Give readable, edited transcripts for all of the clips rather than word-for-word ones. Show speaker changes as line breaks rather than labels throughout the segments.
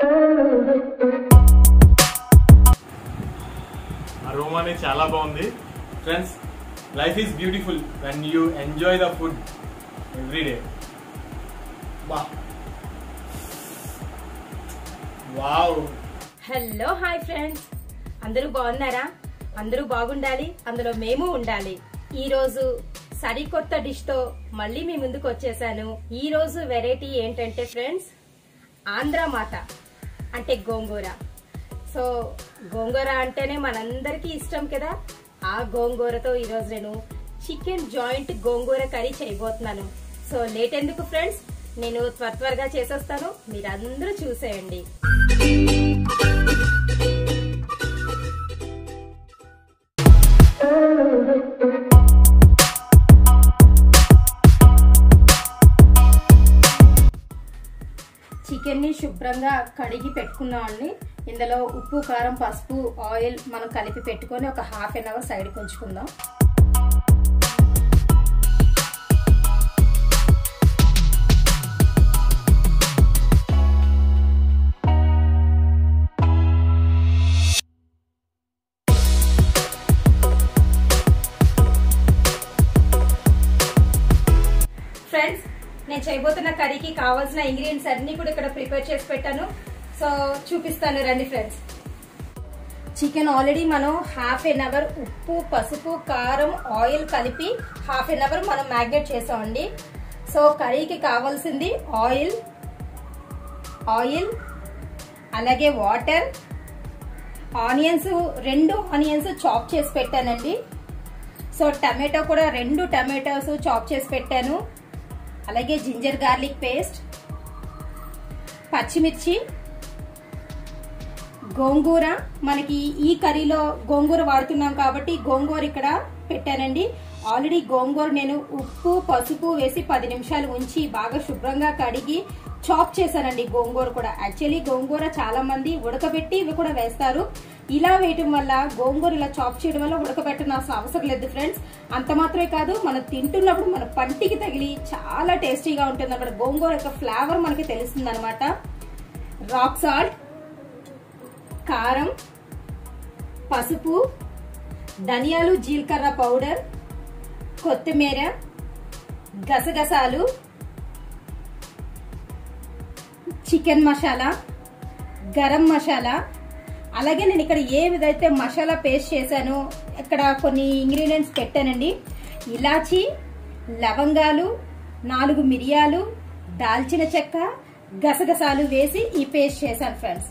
అరోమానే చాలా బాగుంది friends. Life is beautiful when you enjoy the food every day. Wow.
Hello hi friends, అందరూ బాగున్నారా? అందరూ బాగుండాలి, అందులో మేము ఉండాలి. ఈ రోజు సరికొత్త డిష్ తో మళ్ళీ మీ ముందుకు వచ్చేసాను. ఈ రోజు వెరైటీ ఏంటంటే ఫ్రెండ్స్, ఆంధ్ర మాత అంటే గోంగూర. సో గోంగూర అంటేనే మనందరికీ ఇష్టం కదా. ఆ గోంగూరతో ఈరోజు నేను చికెన్ జాయింట్ గోంగూర కర్రీ చేయబోతున్నాను. సో లేట్ ఎందుకు ఫ్రెండ్స్, నేను త్వరగా చేసేస్తాను, మీరందరూ చూసేయండి. చికెన్ ని శుభ్రంగా కడిగి పెట్టుకున్నామండి. ఇందులో ఉప్పు, కారం, పసుపు, ఆయిల్ మనం కలిపి పెట్టుకొని ఒక హాఫ్ అన్ అవర్ సైడ్కి ఉంచుకుందాం. ఫ్రెండ్స్, నేను చేయబోతున్న కర్రీకి కావాల్సిన ఇంగ్రీడియంట్స్ అన్ని కూడా ఇక్కడ ప్రిపేర్ చేసి పెట్టాను. సో చూపిస్తాను రండి ఫ్రెండ్స్. చికెన్ ఆల్రెడీ మనం హాఫ్ అన్ అవర్ ఉప్పు, పసుపు, కారం, ఆయిల్ కలిపి హాఫ్ అన్ అవర్ మనం మ్యాగ్నేట్ చేసామండి. సో కర్రీకి కావాల్సింది ఆయిల్, అలాగే వాటర్, ఆనియన్స్, 2 ఆనియన్స్ చాప్ చేసి పెట్టానండి. సో టమాటో కూడా 2 టమాటోస్ చాప్ చేసి పెట్టాను. అలాగే జింజర్ గార్లిక్ పేస్ట్, పచ్చిమిర్చి, గోంగూర. మనకి ఈ కర్రీలో గోంగూర వాడుతున్నాం కాబట్టి గోంగూర ఇక్కడ పెట్టానండి. ఆల్రెడీ గోంగూర నేను ఉప్పు, పసుపు వేసి 10 నిమిషాలు ఉంచి బాగా శుభ్రంగా కడిగి చాప్ చేశానండి. గోంగూర కూడా యాక్చువల్లీ గోంగూర చాలా మంది ఉడకబెట్టి ఇవి కూడా వేస్తారు. ఇలా వేయటం వల్ల, గోంగూర ఇలా చాప్ చేయడం వల్ల ఉడకబెట్టనాల్సిన అవసరం లేదు ఫ్రెండ్స్. అంత మాత్రమే కాదు, మనం తింటున్నప్పుడు మన పంటికి తగిలి చాలా టేస్టీగా ఉంటుంది అన్నమాట. గోంగూర యొక్క ఫ్లేవర్ మనకి తెలుస్తుంది అనమాట. రాక్ సాల్ట్, కారం, పసుపు, ధనియాలు, జీలకర్ర పౌడర్, కొత్తిమీర, గసగసాలు, చికెన్ మసాలా, గరం మసాలా. అలాగే నేను ఇక్కడ ఏ విధైతే మసాలా పేస్ట్ చేశానో ఇక్కడ కొన్ని ఇంగ్రీడియంట్స్ పెట్టానండి. ఇలాచి, లవంగాలు, 4 మిరియాలు, దాల్చిన చెక్క, గసగసాలు వేసి ఈ పేస్ట్ చేశాను ఫ్రెండ్స్.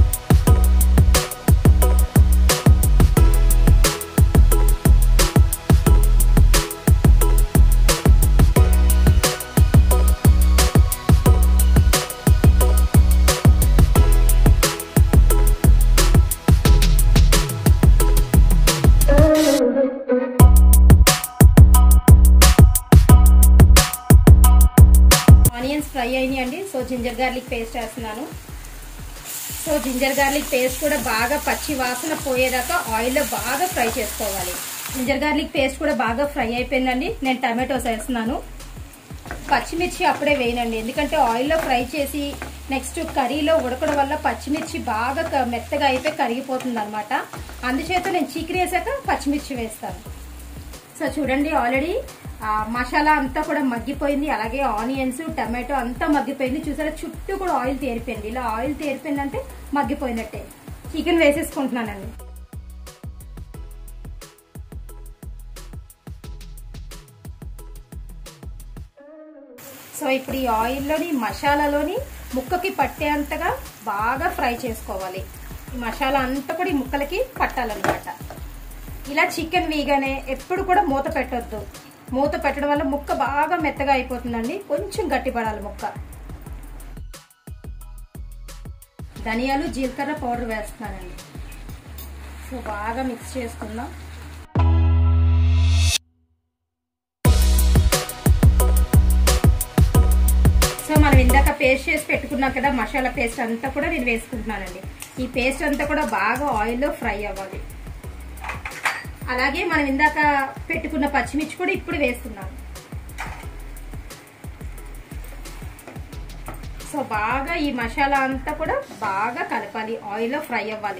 ఫ్రై అయినాయండి. సో జింజర్ గార్లిక్ పేస్ట్ వేస్తున్నాను. సో జింజర్ గార్లిక్ పేస్ట్ కూడా బాగా పచ్చి వాసన పోయేదాకా ఆయిల్లో బాగా ఫ్రై చేసుకోవాలి. జింజర్ గార్లిక్ పేస్ట్ కూడా బాగా ఫ్రై అయిపోయిందండి. నేను టమాటోస్ వేస్తున్నాను. పచ్చిమిర్చి అప్పుడే వేయనండి, ఎందుకంటే ఆయిల్లో ఫ్రై చేసి నెక్స్ట్ కర్రీలో ఉడకడం వల్ల పచ్చిమిర్చి బాగా మెత్తగా అయిపోయి కరిగిపోతుంది అనమాట. అందుచేత నేను చికెన్ వేసాక పచ్చిమిర్చి వేస్తాను. సో చూడండి, ఆల్రెడీ మసాలా అంతా కూడా మగ్గిపోయింది. అలాగే ఆనియన్స్, టమాటో అంతా మగ్గిపోయింది. చూసారా, చుట్టూ కూడా ఆయిల్ తేరిపోయింది. ఇలా ఆయిల్ తేరిపోయిందంటే మగ్గిపోయినట్టే. చికెన్ వేసేసుకుంటున్నానండి. సో ఇప్పుడు ఈ ఆయిల్లోని, మసాలాలోని ముక్కకి పట్టేంతగా బాగా ఫ్రై చేసుకోవాలి. ఈ మసాలా అంతా కూడా ఈ ముక్కలకి పట్టాలన్నమాట. ఇలా చికెన్ వేయగానే ఎప్పుడు కూడా మూత పెట్టొద్దు. మూత పెట్టడం వల్ల ముక్క బాగా మెత్తగా అయిపోతుందండి. కొంచెం గట్టిపడాలి ముక్క. ధనియాలు, జీలకర్ర పౌడర్ వేస్తున్నానండి. సో బాగా మిక్స్ చేసుకుందాం. సో మనం ఇందాక పేస్ట్ చేసి పెట్టుకున్నాం కదా, మసాలా పేస్ట్ అంతా కూడా నేను వేసుకుంటున్నానండి. ఈ పేస్ట్ అంతా కూడా బాగా ఆయిల్లో ఫ్రై అవ్వాలి. అలాగే మనం ఇందాక పెట్టుకున్న పచ్చిమిర్చి కూడా ఇప్పుడు వేస్తున్నాను. సో సో బాగా ఈ మసాలా అంతా కూడా బాగా కలపాలి, ఆయిల్లో ఫ్రై అవ్వాలి.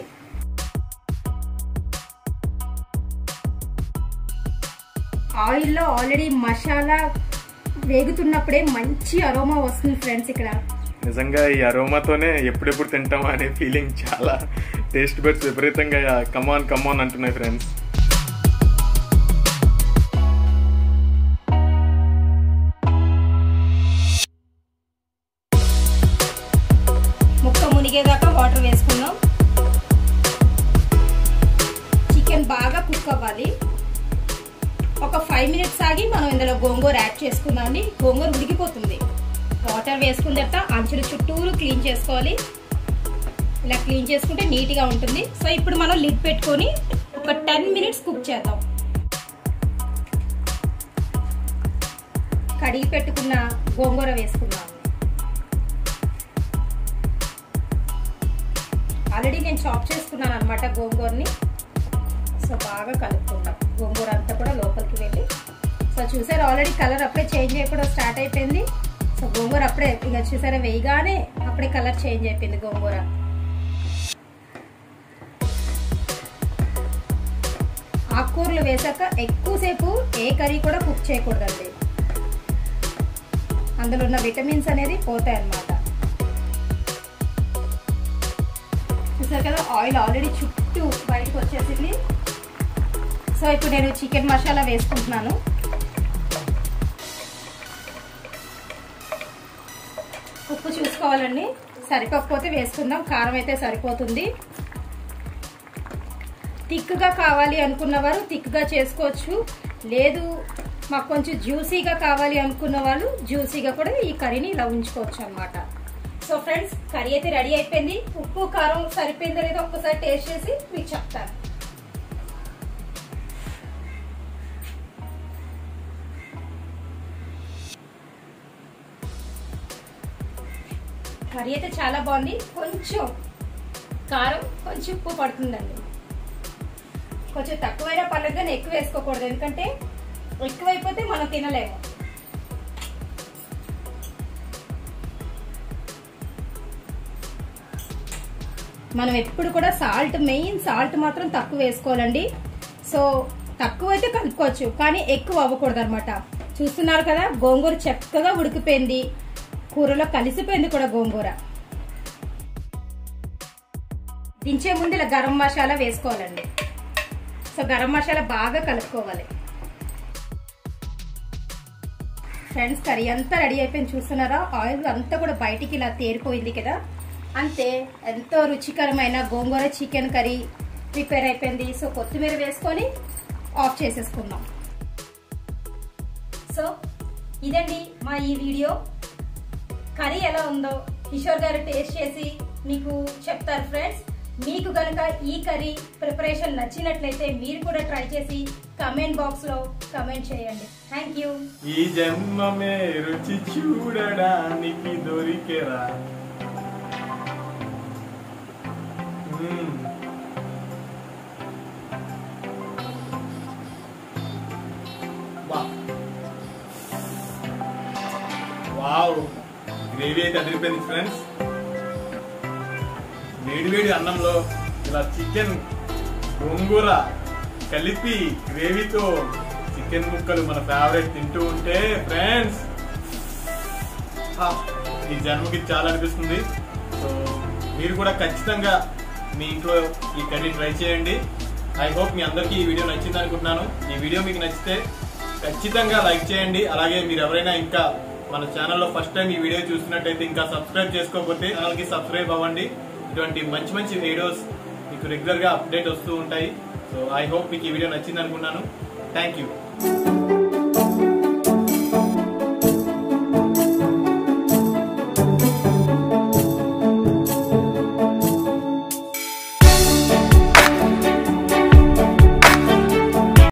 ఆయిల్లో ఆల్రెడీ మసాలా వేగుతున్నప్పుడే మంచి అరోమా వస్తుంది ఫ్రెండ్స్. ఇక్కడ
నిజంగా ఈ అరోమాతోనే ఎప్పుడెప్పుడు తింటామా అనే ఫీలింగ్, చాలా టేస్ట్ బడ్స్ విపరీతంగా కమాన్ అంటున్నాయి ఫ్రెండ్స్.
ముక్క మునిగేదాకా వాటర్ వేసుకున్నాం. చికెన్ బాగా కుక్ అవ్వాలి. ఒక 5 minutes ఆగి మనం ఇందులో గోంగూర యాడ్ చేసుకుందాం అండి. గోంగూర ఉడికిపోతుంది. వాటర్ వేసుకున్న తర్వాత అంచులు చుట్టూరు క్లీన్ చేసుకోవాలి. ఇలా క్లీన్ చేసుకుంటే నీట్గా ఉంటుంది. సో ఇప్పుడు మనం లిడ్ పెట్టుకొని ఒక 10 minutes కుక్ చేద్దాం. కడిగి పెట్టుకున్న గోంగూర వేసుకున్నాం. ఆల్రెడీ నేను చాప్ చేసుకున్నాను అనమాట గోంగూరని. సో బాగా కలుపుకుందాం. గోంగూర అంతా కూడా లోపలికి వెళ్ళి, సో చూసారు ఆల్రెడీ కలర్ అప్పుడే చేంజ్ అయిపోవడం స్టార్ట్ అయిపోయింది. సో గోంగూర అప్పుడే ఇక చూసారా వేయగానే అప్పుడే కలర్ చేంజ్ అయిపోయింది గోంగూర. ఆకుకూరలు వేసాక ఎక్కువసేపు ఏ కర్రీ కూడా కుక్ చేయకూడదండి. అందులో ఉన్న విటమిన్స్ అనేది పోతాయి అన్నమాట. చూసారు కదా ఆయిల్ ఆల్రెడీ చుట్టూ బయటకు వచ్చేసింది. సో ఇప్పుడు నేను చికెన్ మసాలా వేసుకుంటున్నాను. ఉప్పు చూసుకోవాలండి, సరిపోకపోతే వేసుకుందాం. కారం అయితే సరిపోతుంది. థిక్గా కావాలి అనుకున్న వారు థిక్గా చేసుకోవచ్చు. లేదు మాకు కొంచెం జ్యూసీగా కావాలి అనుకున్న వాళ్ళు జ్యూసీగా కూడా ఈ కర్రీని ఇలా ఉంచుకోవచ్చు అన్నమాట. సో ఫ్రెండ్స్ కర్రీ అయితే రెడీ అయిపోయింది. ఉప్పు కారం సరిపోయిందో లేదో ఒక్కసారి టేస్ట్ చేసి మీకు చెప్తాను. కర్రీ అయితే చాలా బాగుంది. కొంచెం కారం కొంచెం ఉప్పు పడుతుందండి. కొంచెం తక్కువైనా పర్లేదు కానీ ఎక్కువ వేసుకోకూడదు, ఎందుకంటే ఎక్కువైపోతే మనం తినలేము. మనం ఎప్పుడు కూడా మెయిన్ సాల్ట్ మాత్రం తక్కువ వేసుకోవాలండి. సో తక్కువ అయితే కలుపుకోవచ్చు కానీ ఎక్కువ అవ్వకూడదు అనమాట. చూస్తున్నారు కదా గోంగూర చక్కగా ఉడికిపోయింది, కూరలో కలిసిపోయింది కూడా గోంగూర. దించే ముందు ఇలా గరం మసాలా వేసుకోవాలండి. సో గరం మసాలా బాగా కలుపుకోవాలి. ఫ్రెండ్స్ కర్రీ అంతా రెడీ అయిపోయింది. చూస్తున్నారా ఆయిల్ అంతా కూడా బయటికి ఇలా తేరిపోయింది కదా. అంతే, ఎంతో రుచికరమైన గోంగూర చికెన్ కర్రీ ప్రిపేర్ అయిపోయింది. సో కొత్తిమీర వేసుకొని ఆఫ్ చేసేసుకుందాం. సో ఇదండి మా ఈ వీడియో. కర్రీ ఎలా ఉందో కిషోర్ గారు టేస్ట్ చేసి మీకు చెప్తారు ఫ్రెండ్స్. మీకు కనుక ఈ కర్రీ ప్రిపరేషన్ నచ్చినట్లయితే మీరు కూడా ట్రై చేసి కమెంట్ బాక్స్ లో కమెంట్ చేయండి. Thank you.
ఈ జన్మమే రుచి చూడడానికి దొరికేరా. వావ్, గ్రేవీ అయితే అదిరిపోయింది ఫ్రెండ్స్. వేడివేడి అన్నంలో ఇలా చికెన్ గోంగూర కలిపి గ్రేవీతో చికెన్ ముక్కలు మన ఫేవరెట్ తింటూ ఉంటే ఫ్రెండ్స్ ఈ జన్మకి చాలా అనిపిస్తుంది. సో మీరు కూడా ఖచ్చితంగా మీ ఇంట్లో ఈ కర్రీ ట్రై చేయండి. ఐ హోప్ మీ అందరికీ ఈ వీడియో నచ్చింది అనుకుంటున్నాను. ఈ వీడియో మీకు నచ్చితే ఖచ్చితంగా లైక్ చేయండి. అలాగే మీరు ఎవరైనా ఇంకా మన ఛానల్లో ఫస్ట్ టైం ఈ వీడియో చూస్తున్నట్టయితే ఇంకా సబ్స్క్రైబ్ చేసుకోకపోతే ఛానల్కి సబ్స్క్రైబ్ అవ్వండి. ఇటువంటి మంచి మంచి వీడియోస్ మీకు రెగ్యులర్గా అప్డేట్ వస్తూ ఉంటాయి. సో ఐ హోప్ మీకు ఈ వీడియో నచ్చింది అనుకున్నాను. Thank you.